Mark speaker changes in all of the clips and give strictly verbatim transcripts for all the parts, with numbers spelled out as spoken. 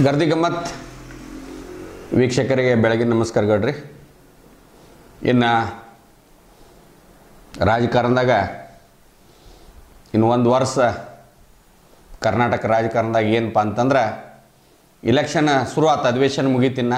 Speaker 1: ಗರ್ದಿ ಗಮ್ಮತ್ ವೀಕ್ಷಕರಿಗೆ ಬೆಳಗಿನ ನಮಸ್ಕಾರಗಳ್ರಿ. ಇನ್ನು ರಾಜಕಾರಣದಾಗ ಇನ್ನು ಒಂದು ವರ್ಷ ಕರ್ನಾಟಕ ರಾಜಕಾರಣದಾಗ ಏನಪ್ಪ ಅಂತಂದ್ರೆ ಇಲೆಕ್ಷನ್ ಶುರು ಆತ, ಅಧಿವೇಶನ ಮುಗೀತಿನ್ನ.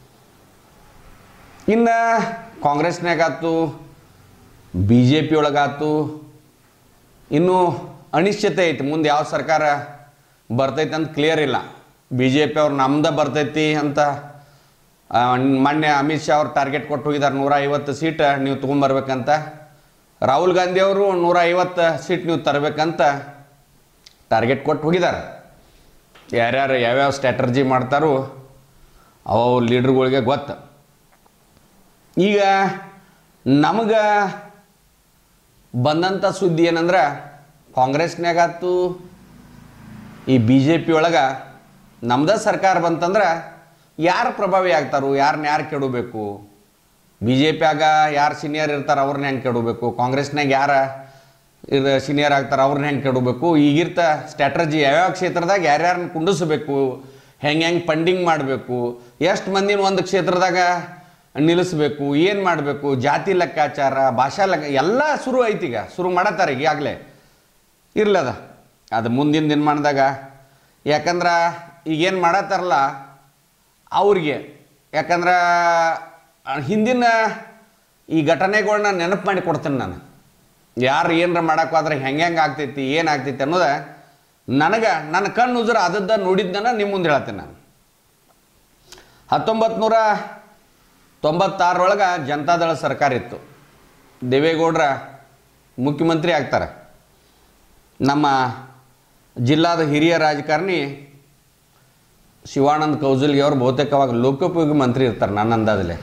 Speaker 1: ಇನ್ನು ಕಾಂಗ್ರೆಸ್ನಾಗಾತು, ಬಿ ಜೆ ಪಿ ಒಳಗಾತು ಇನ್ನೂ ಅನಿಶ್ಚಿತೆ ಐತಿ. ಮುಂದೆ ಯಾವ ಸರ್ಕಾರ ಬರ್ತೈತೆ ಅಂತ ಕ್ಲಿಯರ್ ಇಲ್ಲ. ಬಿ ಜೆ ಪಿ ಅವ್ರು ನಮ್ದು ಬರ್ತೈತಿ ಅಂತ ಮೊನ್ನೆ ಅಮಿತ್ ಶಾ ಅವ್ರು ಟಾರ್ಗೆಟ್ ಕೊಟ್ಟು ಹೋಗಿದ್ದಾರೆ, ನೂರ ಐವತ್ತು ಸೀಟ್ ನೀವು ತೊಗೊಂಬರ್ಬೇಕಂತ. ರಾಹುಲ್ ಗಾಂಧಿ ಅವರು ನೂರ ಐವತ್ತು ಸೀಟ್ ನೀವು ತರಬೇಕಂತ ಟಾರ್ಗೆಟ್ ಕೊಟ್ಟು ಹೋಗಿದ್ದಾರೆ. ಯಾರ್ಯಾರು ಯಾವ್ಯಾವ ಸ್ಟ್ರಾಟರ್ಜಿ ಮಾಡ್ತಾರೋ ಅವು ಲೀಡ್ರುಗಳಿಗೆ ಗೊತ್ತು. ಈಗ ನಮಗೆ ಬಂದಂಥ ಸುದ್ದಿ ಏನಂದ್ರೆ, ಕಾಂಗ್ರೆಸ್ನಾಗಾತು ಈ ಬಿ ಜೆ ಪಿ ಒಳಗೆ ನಮ್ದು ಸರ್ಕಾರ ಬಂತಂದ್ರೆ ಯಾರು ಪ್ರಭಾವಿ ಆಗ್ತಾರೋ, ಯಾರನ್ನ ಯಾರು ಕೆಡಬೇಕು, ಬಿ ಜೆ ಪಿಯಾಗ ಯಾರು ಸೀನಿಯರ್ ಇರ್ತಾರೆ ಅವ್ರನ್ನ ಹೆಂಗೆ ಕೆಡಬೇಕು, ಕಾಂಗ್ರೆಸ್ನಾಗ ಯಾರು ಇದು ಸೀನಿಯರ್ ಆಗ್ತಾರೆ ಅವ್ರನ್ನ ಹೆಂಗೆ ಕೆಡಬೇಕು, ಈಗಿರ್ತ ಸ್ಟ್ರಾಟರ್ಜಿ ಯಾವ್ಯಾವ ಕ್ಷೇತ್ರದಾಗ ಯಾರ್ಯಾರನ್ನ ಕುಂಡಿಸ್ಬೇಕು, ಹೆಂಗೆ ಹೆಂಗೆ ಫಂಡಿಂಗ್ ಮಾಡಬೇಕು, ಎಷ್ಟು ಮಂದಿನ ಒಂದು ಕ್ಷೇತ್ರದಾಗ ನಿಲ್ಲಿಸ್ಬೇಕು, ಏನು ಮಾಡಬೇಕು, ಜಾತಿ ಲೆಕ್ಕಾಚಾರ, ಭಾಷಾ ಲೆಕ್ಕ ಎಲ್ಲ ಶುರು ಐತಿ. ಈಗ ಶುರು ಮಾಡತ್ತಾರೆ ಈಗಾಗಲೇ. ಇರ್ಲದ ಅದು ಮುಂದಿನ ದಿನಮಾನದಾಗ. ಯಾಕಂದ್ರೆ ಈಗೇನು ಮಾಡತ್ತಾರಲ್ಲ ಅವ್ರಿಗೆ, ಯಾಕಂದ್ರೆ ಹಿಂದಿನ ಈ ಘಟನೆಗಳನ್ನ ನೆನಪು ಮಾಡಿ ಕೊಡ್ತೀನಿ ನಾನು. ಯಾರು ಏನರ ಮಾಡೋಕ್ಕಾದ್ರೆ ಹೆಂಗೆ ಹೆಂಗೆ ಆಗ್ತೈತಿ, ಏನಾಗ್ತೈತಿ ಅನ್ನೋದು ನನಗೆ ನನ್ನ ಕಣ್ಣು ಉಜ್ರ ಆದದ್ದು ನೋಡಿದ್ದನ್ನು ನಿಮ್ಮ ಮುಂದೆ ಹೇಳ್ತೀನಿ ನಾನು. ಹತ್ತೊಂಬತ್ತು ನೂರ ತೊಂಬತ್ತಾರರೊಳಗೆ ಜನತಾದಳ ಸರ್ಕಾರ ಇತ್ತು. ದೇವೇಗೌಡರ ಮುಖ್ಯಮಂತ್ರಿ ಆಗ್ತಾರೆ. ನಮ್ಮ ಜಿಲ್ಲಾದ ಹಿರಿಯ ರಾಜಕಾರಣಿ ಶಿವಾನಂದ ಕೌಜಲ್ಗಿ ಅವರು ಬಹುತೇಕವಾಗಿ ಲೋಕೋಪಯೋಗಿ ಮಂತ್ರಿ ಇರ್ತಾರೆ ನನ್ನ ಅಂದಾಜಲ್ಲಿ.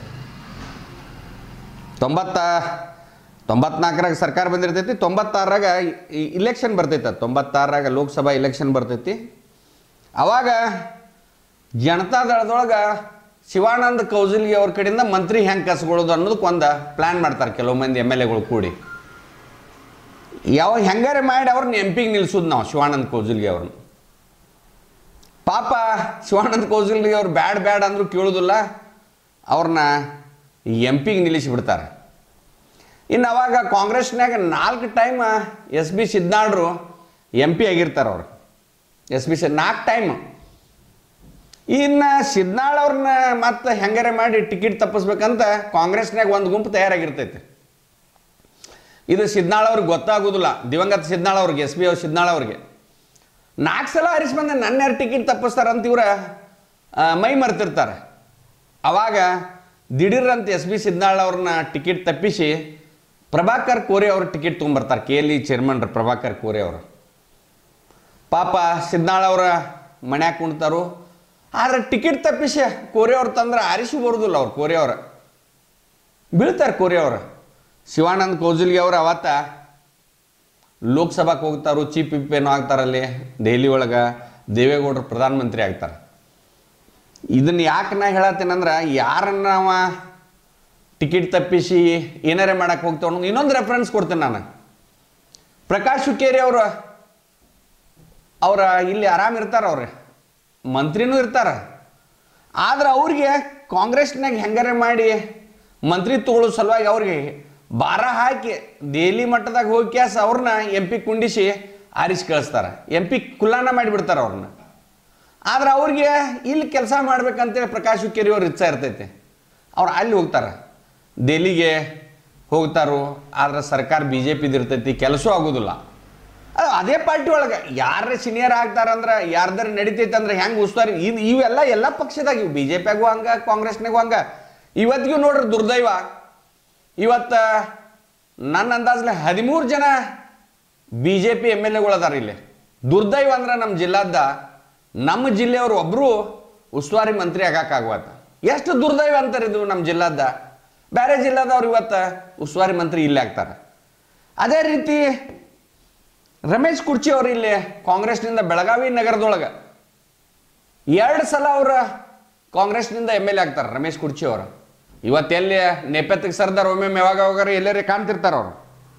Speaker 1: ತೊಂಬತ್ತ ತೊಂಬತ್ನಾಲ್ಕರಾಗ ಸರ್ಕಾರ ಬಂದಿರ್ತೈತಿ, ತೊಂಬತ್ತಾರರಾಗ ಇಲೆಕ್ಷನ್ ಬರ್ತೈತೆ. ತೊಂಬತ್ತಾರರಾಗ ಲೋಕಸಭಾ ಇಲೆಕ್ಷನ್ ಬರ್ತೈತಿ. ಆವಾಗ ಜನತಾದಳದೊಳಗೆ ಶಿವಾನಂದ ಕೌಜಲ್ಗಿ ಅವ್ರ ಕಡೆಯಿಂದ ಮಂತ್ರಿ ಹೆಂಗೆ ಕಸ್ಕೊಳ್ಳೋದು ಅನ್ನೋದಕ್ಕೆ ಒಂದು ಪ್ಲ್ಯಾನ್ ಮಾಡ್ತಾರೆ ಕೆಲವು ಮಂದಿ ಎಮ್ ಎಲ್ ಎಗಳು ಕೂಡಿ. ಯಾವ ಹೆಂಗಾರೆ ಮಾಡಿ ಅವ್ರನ್ನ ಎಂ ಪಿಗೆ ನಿಲ್ಸೋದು ನಾವು ಶಿವಾನಂದ ಕೌಜಲ್ಗಿ ಅವ್ರನ್ನ. ಪಾಪ ಶಿವಾನಂದ ಕೌಜಲ್ಗಿ ಅವ್ರು ಬ್ಯಾಡ್ ಬ್ಯಾಡ್ ಅಂದರೂ ಕೇಳೋದಿಲ್ಲ, ಅವ್ರನ್ನ ಎಂ ಪಿಗೆ ನಿಲ್ಲಿಸಿಬಿಡ್ತಾರೆ. ಇನ್ನು ಅವಾಗ ಕಾಂಗ್ರೆಸ್ನಾಗ ನಾಲ್ಕು ಟೈಮ್ ಎಸ್ ಬಿ ಸಿದ್ನಾಳ್ರು ಎಂ ಪಿ ಆಗಿರ್ತಾರೆ. ಅವರು ಎಸ್ ಬಿ ಸಿ ನಾಲ್ಕು ಟೈಮ್. ಇನ್ನು ಸಿದ್ನಾಳ್ ಅವ್ರನ್ನ ಮತ್ತೆ ಹೆಂಗಾರೆ ಮಾಡಿ ಟಿಕೆಟ್ ತಪ್ಪಿಸ್ಬೇಕಂತ ಕಾಂಗ್ರೆಸ್ನಾಗ ಒಂದು ಗುಂಪು ತಯಾರಾಗಿರ್ತೈತೆ. ಇದು ಸಿದ್ನಾಳ್ ಅವ್ರಿಗೆ ಗೊತ್ತಾಗೋದಿಲ್ಲ, ದಿವಂಗತ ಸಿದ್ನಾಳ್ ಅವ್ರಿಗೆ, ಎಸ್ ಬಿ ಅವ್ರ ಸಿದ್ನಾಳ್ ಅವ್ರಿಗೆ. ನಾಲ್ಕು ಸಲ ಆರಿಸಿ ಬಂದೆ ನನ್ನ ಯಾರು ಟಿಕೆಟ್ ತಪ್ಪಿಸ್ತಾರಂತ ಇವ್ರ ಮೈ ಮರ್ತಿರ್ತಾರೆ. ಅವಾಗ ದಿಢೀರಂತ ಎಸ್ ಬಿ ಸಿದ್ನಾಳ್ ಅವ್ರನ್ನ ಟಿಕೆಟ್ ತಪ್ಪಿಸಿ ಪ್ರಭಾಕರ್ ಕೋರೆ ಅವ್ರ ಟಿಕೆಟ್ ತೊಗೊಂಬರ್ತಾರೆ. K L E chairman Prabhakar Kore ಅವರು. ಪಾಪ ಸಿದ್ನಾಳ್ ಅವರ ಮನ್ಯಾಗ ಕುಣ್ತಾರು. ಆದರೆ ಟಿಕೆಟ್ ತಪ್ಪಿಸಿ ಕೋರೆ ಅವ್ರು ತಂದ್ರೆ ಆರಿಸಿ ಬರೋದಿಲ್ಲ ಅವ್ರು. ಕೋರೆ ಅವ್ರ ಬೀಳ್ತಾರೆ. ಕೋರೆ ಅವರು ಶಿವಾನಂದ ಕೌಜಲ್ಗಿ ಅವರು ಅವತ್ತ ಲೋಕಸಭಾಕ್ಕೆ ಹೋಗ್ತಾರೋ, ಚೀಫ್ ವಿಪ್ ಏನೋ ಆಗ್ತಾರಲ್ಲಿ ದೆಹಲಿ ಒಳಗೆ. ದೇವೇಗೌಡರು ಪ್ರಧಾನಮಂತ್ರಿ ಆಗ್ತಾರೆ. ಇದನ್ನು ಯಾಕೆ ನಾ ಹೇಳತ್ತೇನೆಂದ್ರೆ, ಯಾರನ್ನ ನಾವು ಟಿಕೆಟ್ ತಪ್ಪಿಸಿ ಏನಾರೇ ಮಾಡೋಕ್ಕೆ ಹೋಗ್ತೇವೆ ಅನ್ನೋದು ಇನ್ನೊಂದು ರೆಫರೆನ್ಸ್ ಕೊಡ್ತೇನೆ ನಾನು. ಪ್ರಕಾಶ್ ಹುಕ್ಕೇರಿ ಅವರು ಅವರ ಇಲ್ಲಿ ಆರಾಮಿರ್ತಾರೆ, ಅವ್ರೆ ಮಂತ್ರಿನೂ ಇರ್ತಾರೆ. ಆದ್ರೆ ಅವ್ರಿಗೆ ಕಾಂಗ್ರೆಸ್ನಾಗ ಹೆಂಗಾರೆ ಮಾಡಿ ಮಂತ್ರಿ ತಗೊಳ್ಳೋ ಸಲುವಾಗಿ ಅವ್ರಿಗೆ ಭಾರ ಹಾಕಿ ದೆಹಲಿ ಮಟ್ಟದಾಗ ಹೋಗಿ ಕ್ಯಾಸ್ ಅವ್ರನ್ನ ಎಂ ಪಿ ಕುಂಡಿಸಿ ಆರಿಸಿ ಕಳಿಸ್ತಾರೆ. ಎಂ ಪಿ ಕುಲ್ಲಾನ ಮಾಡಿಬಿಡ್ತಾರೆ ಅವ್ರನ್ನ. ಆದ್ರೆ ಅವ್ರಿಗೆ ಇಲ್ಲಿ ಕೆಲಸ ಮಾಡ್ಬೇಕಂತೇಳಿ ಪ್ರಕಾಶ್ ಹುಕ್ಕೇರಿ ಅವ್ರು ಇಚ್ಛೆ ಇರ್ತೈತೆ. ಅವ್ರು ಅಲ್ಲಿ ಹೋಗ್ತಾರೆ, ದೆಹಲಿಗೆ ಹೋಗ್ತಾರೋ. ಆದ್ರೆ ಸರ್ಕಾರ ಬಿ ಜೆ ಪಿದು ಇರ್ತೈತಿ, ಕೆಲಸ ಆಗೋದಿಲ್ಲ. ಅದು ಅದೇ ಪಾರ್ಟಿ ಒಳಗೆ ಯಾರೇ ಸೀನಿಯರ್ ಆಗ್ತಾರಂದ್ರೆ, ಯಾರ್ದಾರ ನಡಿತೈತೆ ಅಂದ್ರೆ ಹೆಂಗೆ ಉಸ್ತುವಾರಿ ಇದು ಇವೆಲ್ಲ ಎಲ್ಲ ಪಕ್ಷದಾಗ ಇವು. ಬಿ ಜೆ ಪಿಯಾಗೂ ಹಂಗೆ, ಕಾಂಗ್ರೆಸ್ನಾಗೂ ಹಂಗೆ. ಇವತ್ತಿಗೂ ನೋಡ್ರಿ ದುರ್ದೈವ, ಇವತ್ತು ನನ್ನ ಅಂದಾಜಲ್ಲಿ ಹದಿಮೂರು ಜನ B J P M L ಎಗಳು ಅದಾರ ಇಲ್ಲಿ. ದುರ್ದೈವ ಅಂದ್ರೆ ನಮ್ಮ ಜಿಲ್ಲಾದ ನಮ್ಮ ಜಿಲ್ಲೆಯವರು ಒಬ್ಬರು ಉಸ್ತುವಾರಿ ಮಂತ್ರಿ ಆಗೋಕ್ಕಾಗುವತ್ತ. ಎಷ್ಟು ದುರ್ದೈವ ಅಂತಾರೆ ಇದು ನಮ್ಮ ಜಿಲ್ಲಾದ. ಬೇರೆ ಜಿಲ್ಲಾದವ್ರು ಇವತ್ತು ಉಸ್ತುವಾರಿ ಮಂತ್ರಿ ಇಲ್ಲಿ ಆಗ್ತಾರೆ. ಅದೇ ರೀತಿ ರಮೇಶ್ ಕುರ್ಚಿ ಅವರು ಇಲ್ಲಿ ಕಾಂಗ್ರೆಸ್ನಿಂದ ಬೆಳಗಾವಿ ನಗರದೊಳಗೆ ಎರಡು ಸಲ ಅವರು ಕಾಂಗ್ರೆಸ್ನಿಂದ ಎಮ್ ಎಲ್ ಎ ಆಗ್ತಾರೆ. ರಮೇಶ್ ಕುರ್ಚಿ ಅವರು ಇವತ್ತೆಲ್ಲಿ ನೆಪತ್ತಿಗೆ ಸರ್ದಾರ್ ಒಮ್ಮೆ ಯಾವಾಗ ಯಾವಾಗಾರ ಎಲ್ಲರೇ ಕಾಣ್ತಿರ್ತಾರೆ ಅವರು.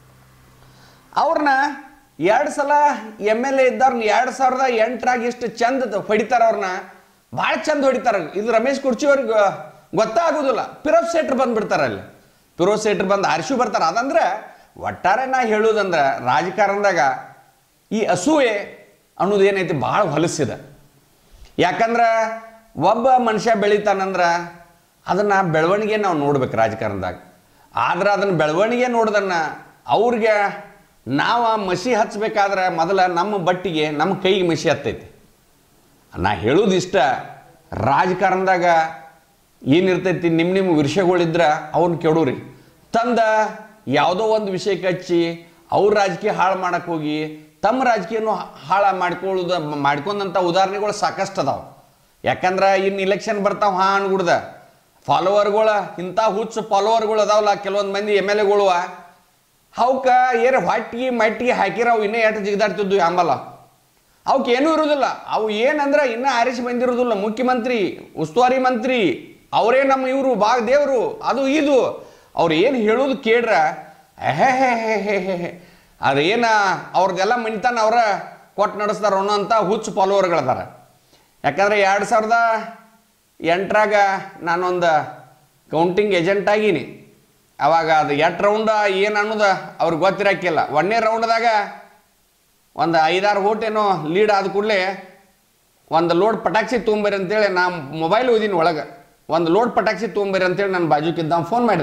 Speaker 1: ಅವ್ರನ್ನ ಎರಡು ಸಲ ಎಮ್ ಎಲ್ ಎ ಇದ್ದವ್ರನ್ನ ಎರಡು ಸಾವಿರದ ಎಂಟರಾಗ ಎಷ್ಟು ಚಂದ ಹೊಡಿತಾರೆ ಅವ್ರನ್ನ. ಭಾಳ ಚಂದ ಹೊಡಿತಾರೆ. ಇದು ರಮೇಶ್ ಕುರ್ಚಿಯವ್ರಿಗೆ ಗೊತ್ತಾಗೋದಿಲ್ಲ. ಫಿರೋಜ್ ಶೇಟ್ರ್ ಬಂದುಬಿಡ್ತಾರೆ ಅಲ್ಲಿ. ಫಿರೋಜ್ ಶೇಟ್ರ್ ಬಂದು ಆರಿಸಿ ಬರ್ತಾರೆ. ಅದಂದ್ರೆ ಒಟ್ಟಾರೆ ನಾ ಹೇಳೋದಂದ್ರೆ ರಾಜಕಾರಣದಾಗ ಈ ಅಸೂಯೆ ಅನ್ನೋದು ಏನೈತಿ ಭಾಳ ಹೊಲಸಿದೆ. ಯಾಕಂದ್ರೆ ಒಬ್ಬ ಮನುಷ್ಯ ಬೆಳಿತಾನಂದ್ರೆ ಅದನ್ನು ಬೆಳವಣಿಗೆ ನಾವು ನೋಡ್ಬೇಕು ರಾಜಕಾರಣದಾಗ. ಆದ್ರೆ ಅದನ್ನು ಬೆಳವಣಿಗೆ ನೋಡ್ದನ್ನ ಅವ್ರಿಗೆ ನಾವು ಮಸಿ ಹಚ್ಚಬೇಕಾದ್ರೆ ಮೊದಲ ನಮ್ಮ ಬಟ್ಟಿಗೆ ನಮ್ಮ ಕೈಗೆ ಮಸಿ ಹತ್ತೈತಿ. ನಾ ಹೇಳೋದು ಇಷ್ಟ, ರಾಜಕಾರಣದಾಗ ಏನಿರ್ತೈತಿ ನಿಮ್ಮ ನಿಮ್ಮ ವಿಷಯಗಳಿದ್ರೆ ಅವ್ರನ್ನ ಕೆಡೋರಿ. ತಂದ ಯಾವುದೋ ಒಂದು ವಿಷಯಕ್ಕೆ ಹಚ್ಚಿ ಅವ್ರ ರಾಜಕೀಯ ಹಾಳು ಮಾಡಕ್ಕೆ ಹೋಗಿ ತಮ್ಮ ರಾಜಕೀಯನೂ ಹಾಳು ಮಾಡ್ಕೊಳ್ಳೋದು ಮಾಡ್ಕೊಂಡಂಥ ಉದಾಹರಣೆಗಳು ಸಾಕಷ್ಟು ಅದಾವೆ. ಯಾಕಂದ್ರೆ ಇನ್ನು ಇಲೆಕ್ಷನ್ ಬರ್ತಾವೆ ಹಾ ಅನ್ಗುಡ್ದ ಫಾಲೋವರ್ಗಳ ಇಂಥ ಹುಚ್ಚು ಫಾಲೋವರ್ಗಳು ಅದಾವಲ್ಲ ಕೆಲವೊಂದು ಮಂದಿ ಎಮ್ ಎಲ್ ಎಗಳು, ಅವಕ್ಕೆ ಏರು ಹೊಟ್ಟಿಗೆ ಮಟ್ಟಿಗೆ ಹಾಕಿರ ಅವು ಇನ್ನೂ ಎಷ್ಟು ಜಿಗಿದಾಡ್ತಿದ್ವು ಆಂಬಲ್ಲ. ಅವಕ್ಕೆ ಏನೂ ಇರೋದಿಲ್ಲ. ಅವು ಏನಂದ್ರೆ ಇನ್ನೂ ಆರಿಸಿ ಬಂದಿರೋದಿಲ್ಲ. ಮುಖ್ಯಮಂತ್ರಿ, ಉಸ್ತುವಾರಿ ಮಂತ್ರಿ ಅವರೇ ನಮ್ಮ ಇವರು ಬಾಗ ದೇವರು ಅದು ಇದು ಅವ್ರು ಏನು ಹೇಳೋದು ಕೇಳ್ರ ಹೇ ಹೇ ಹೇ ಹೇ ಹೇ ಹೇ ಅದೇನ ಅವ್ರದ್ದೆಲ್ಲ ಮನಿತಾನ ಅವರ ಕೊಟ್ಟು ನಡೆಸ್ತಾರ ಅನ್ನೋಂಥ ಹುಚ್ಚು ಫಾಲೋವರ್ಗಳದಾರ. ಯಾಕಂದರೆ ಎರಡು ಸಾವಿರದ ಎಂಟರಾಗ ನಾನೊಂದು ಕೌಂಟಿಂಗ್ ಏಜೆಂಟ್ ಆಗೀನಿ. ಅವಾಗ ಅದು ಎಷ್ಟು ರೌಂಡ ಏನು ಅನ್ನೋದು ಅವ್ರಿಗೆ ಗೊತ್ತಿರೋಕ್ಕಿಲ್ಲ. ಒಂದನೇ ರೌಂಡ್ದಾಗ ಒಂದು ಐದಾರು ಓಟ್ ಏನೋ ಲೀಡ್ ಆದ ಕೂಡಲೇ ಒಂದು ಲೋಡ್ ಪಟಾಕ್ಷಿ ತೊಗೊಂಬರಿ ಅಂತೇಳಿ ನಾ ಮೊಬೈಲ್ ಓದಿನ ಒಳಗೆ ಒಂದು ಲೋಡ್ ಪಟಾಕ್ಷಿ ತೊಗೊಂಬರಿ ಅಂತೇಳಿ ನನ್ನ ಬಾಜುಕಿದ್ದ ಫೋನ್ ಮಾಡಿದ.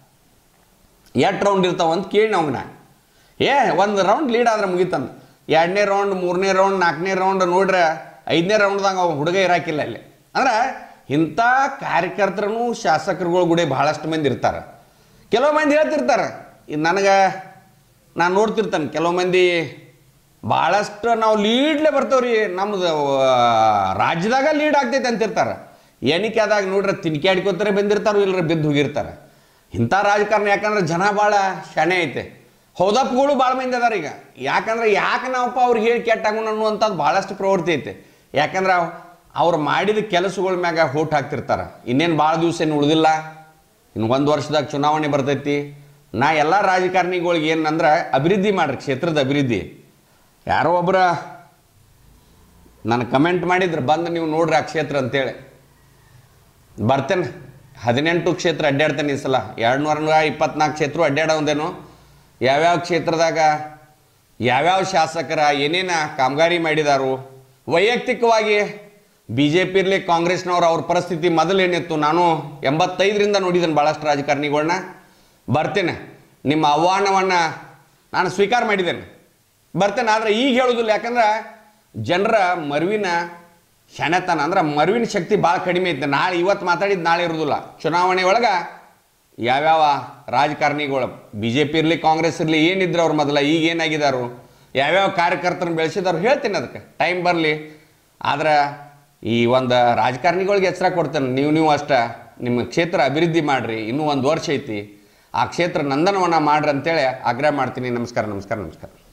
Speaker 1: ಎಷ್ಟು ರೌಂಡ್ ಇರ್ತಾವ ಅಂತ ಕೇಳಿ ನಾವು ನಾ ಏ ಒಂದು ರೌಂಡ್ ಲೀಡ್ ಆದ್ರೆ ಮುಗಿತಂದು. ಎರಡನೇ ರೌಂಡ್, ಮೂರನೇ ರೌಂಡ್, ನಾಲ್ಕನೇ ರೌಂಡ್ ನೋಡ್ರೆ ಐದನೇ ರೌಂಡ್ದಾಗ ಅವ ಹುಡುಗ ಇರಾಕಿಲ್ಲ ಅಲ್ಲಿ. ಅಂದ್ರೆ ಇಂಥ ಕಾರ್ಯಕರ್ತರೂ ಶಾಸಕರುಗಳ ಗುಡಿ ಭಾಳಷ್ಟು ಮಂದಿ ಇರ್ತಾರೆ. ಕೆಲವು ಮಂದಿ ಹೇಳ್ತಿರ್ತಾರೆ, ಇದು ನನಗೆ ನಾನು ನೋಡ್ತಿರ್ತಾನೆ ಕೆಲವು ಮಂದಿ ಭಾಳಷ್ಟು ನಾವು ಲೀಡ್ಲೇ ಬರ್ತೇವ್ರಿ ನಮ್ಮದು ರಾಜ್ಯದಾಗ ಲೀಡ್ ಆಗ್ತೈತೆ ಅಂತಿರ್ತಾರೆ. ಎಣಿಕೆ ಆದಾಗ ನೋಡ್ರೆ ತಿನ್ಕೆ ಆಡ್ಕೋತಾರೆ ಬಂದಿರ್ತಾರೋ ಇಲ್ಲರ ಬಿದ್ದು ಹೋಗಿರ್ತಾರೆ. ಇಂಥ ರಾಜಕಾರಣ ಯಾಕಂದ್ರೆ ಜನ ಭಾಳ ಶಾಣೆ ಐತೆ. ಹೌದಪ್ಪಗಳು ಭಾಳ ಮಂದಿ ಅದಾರ ಈಗ. ಯಾಕಂದ್ರೆ ಯಾಕೆ ನಾವಪ್ಪ ಅವ್ರಿಗೆ ಹೇಳಿ ಕೆಟ್ಟಾಗೋಣ ಅನ್ನುವಂಥದ್ದು ಭಾಳಷ್ಟು ಪ್ರವೃತ್ತಿ ಐತೆ. ಯಾಕಂದ್ರೆ ಅವ್ರು ಮಾಡಿದ ಕೆಲಸಗಳ ಮ್ಯಾಗ ಹೋಟ್ ಹಾಕ್ತಿರ್ತಾರೆ. ಇನ್ನೇನು ಭಾಳ ದಿವಸ ಏನು ಉಳಿದಿಲ್ಲ, ಇನ್ನು ಒಂದು ವರ್ಷದಾಗ ಚುನಾವಣೆ ಬರ್ತೈತಿ. ನಾ ಎಲ್ಲ ರಾಜಕಾರಣಿಗಳಿಗೆ ಏನಂದ್ರೆ ಅಭಿವೃದ್ಧಿ ಮಾಡ್ರಿ, ಕ್ಷೇತ್ರದ ಅಭಿವೃದ್ಧಿ. ಯಾರೋ ಒಬ್ಬರ ನಾನು ಕಮೆಂಟ್ ಮಾಡಿದ್ರು ಬಂದು ನೀವು ನೋಡ್ರಿ ಆ ಕ್ಷೇತ್ರ ಅಂತೇಳಿ. ಬರ್ತೇನೆ, ಹದಿನೆಂಟು ಕ್ಷೇತ್ರ ಅಡ್ಡಾಡ್ತೇನೆ ಈ ಸಲ. ಎರಡು ನೂರ ಇಪ್ಪತ್ನಾಲ್ಕು ಕ್ಷೇತ್ರ ಅಡ್ಡಾಡೋದೇನು, ಯಾವ್ಯಾವ ಕ್ಷೇತ್ರದಾಗ ಯಾವ್ಯಾವ ಶಾಸಕರ ಏನೇನು ಕಾಮಗಾರಿ ಮಾಡಿದಾರು, ವೈಯಕ್ತಿಕವಾಗಿ ಬಿ ಜೆ ಪಿ ಇರಲಿ ಕಾಂಗ್ರೆಸ್ನವ್ರು ಅವ್ರ ಪರಿಸ್ಥಿತಿ ಮೊದಲೇನಿತ್ತು ನಾನು ಎಂಬತ್ತೈದರಿಂದ ನೋಡಿದ್ದೇನೆ ಭಾಳಷ್ಟು ರಾಜಕಾರಣಿಗಳನ್ನ. ಬರ್ತೇನೆ, ನಿಮ್ಮ ಆಹ್ವಾನವನ್ನು ನಾನು ಸ್ವೀಕಾರ ಮಾಡಿದ್ದೇನೆ, ಬರ್ತೇನೆ. ಆದರೆ ಈಗ ಹೇಳೋದಿಲ್ಲ. ಯಾಕಂದ್ರೆ ಜನರ ಮರುವಿನ ಶಣತನ ಅಂದ್ರೆ ಮರುವಿನ ಶಕ್ತಿ ಭಾಳ ಕಡಿಮೆ ಐತೆ. ನಾಳೆ ಇವತ್ತು ಮಾತಾಡಿದ್ದು ನಾಳೆ ಇರೋದಿಲ್ಲ. ಚುನಾವಣೆ ಒಳಗೆ ಯಾವ್ಯಾವ ರಾಜಕಾರಣಿಗಳು ಬಿ ಜೆ ಪಿ ಇರಲಿ ಕಾಂಗ್ರೆಸ್ ಇರಲಿ ಏನಿದ್ರು ಅವ್ರು ಮೊದಲ ಈಗ ಏನಾಗಿದ್ದಾರು, ಯಾವ್ಯಾವ ಕಾರ್ಯಕರ್ತರನ್ನ ಬೆಳೆಸಿದವ್ರು ಹೇಳ್ತೀನಿ. ಅದಕ್ಕೆ ಟೈಮ್ ಬರಲಿ. ಆದ್ರೆ ಈ ಒಂದು ರಾಜಕಾರಣಿಗಳಿಗೆ ಎಚ್ಚರ ಕೊಡ್ತೇನೆ, ನೀವು ನೀವು ಅಷ್ಟೇ ನಿಮ್ಮ ಕ್ಷೇತ್ರ ಅಭಿವೃದ್ಧಿ ಮಾಡಿರಿ. ಇನ್ನೂ ಒಂದು ವರ್ಷ ಐತಿ, ಆ ಕ್ಷೇತ್ರ ನಂದನವನ ಮಾಡ್ರಿ ಅಂತೇಳಿ ಆಗ್ರಹ ಮಾಡ್ತೀನಿ. ನಮಸ್ಕಾರ ನಮಸ್ಕಾರ ನಮಸ್ಕಾರ.